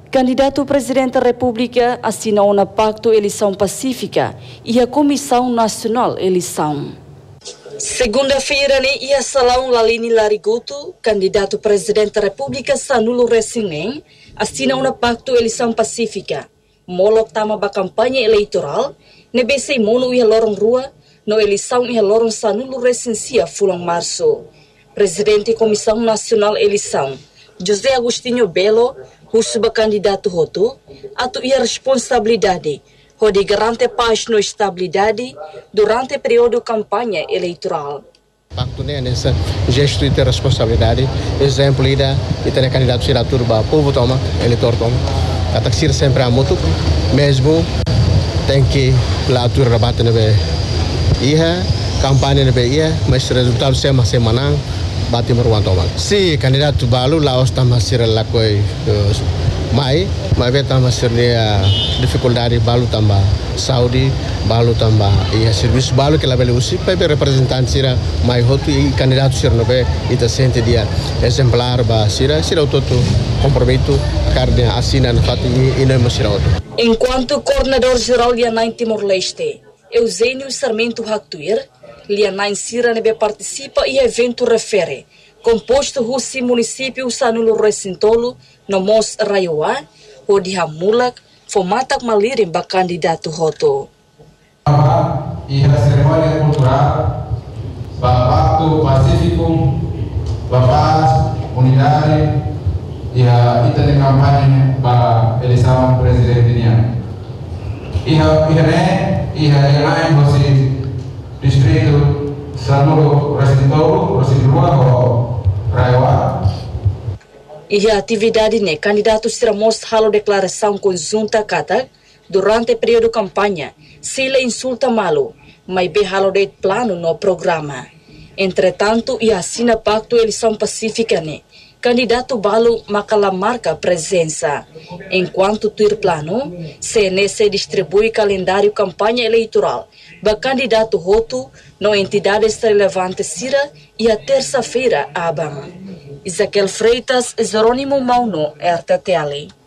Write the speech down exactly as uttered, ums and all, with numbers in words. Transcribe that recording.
Candidato presidente da República assinou na Pacto Eleição Pacífica e a Comissão Nacional Eleição. Segunda-feira, ne ia salão Lalini Lariguto, candidato presidente da República Sanulo Resinen, assinou na Pacto Eleição Pacífica. Molok tama ba campanha eleitoral, ne besei mono ia lorong rua, no eleição ia lorong Sanulo Resensia fulang março. Presidente Comissão Nacional Eleição, José Agostinho Belo, Husuba candidato Roto, atu ia responsabilidade, onde garante paz no estabilidade durante o período campanha eleitoral. Pacto né nessa gesto de responsabilidade, exemplo ida e ter candidato será turba povo toma, eleitor toma, até que sempre a moto, mesmo tem que lá turba bate na be, ia campanha na be ia, mas resultado sema semana bati meruan toma. Si candidato balu laos tambah sira lakoi mai, mai beta masir dia dificuldade balu tambah Saudi, balu tambah ia serviço balu que la bele usi, pai representante sira mai hotu e candidato sira no be ita sente dia exemplar ba sira sira toto comprometo carne assina na fatu e não masira outro. Enquanto coordenador geral Lianai Timor-Leste, Eusênio Sarmento Hactuir, Lianai Sira nebe participa e evento refere, composto Russi município Sanulo Resintolo, no Mos Raioa, onde Hamulak, Fomatak Malirim ba candidato Roto. E a cerimônia cultural, Pacto Pacífico, paz, unidade e a ita de campanha para eleição presidencial. E a Irene e a Elaine você distrito Sanulo Resintolo, Resintolo, Raioa. E a atividade ne candidato será mostrado declaração conjunta kata durante o período campanha, se ele insulta malo, mas be halo de plano no programa. Entretanto, e assina Pacto Eleição Pacífica ne candidato balo makala marca presença. Enquanto tur plano, C N C distribui calendário campanha eleitoral ba candidato Roto no entidades relevantes Sira e a terça-feira Abang. Isaquel Freitas, Jerônimo Mauno, R T T L.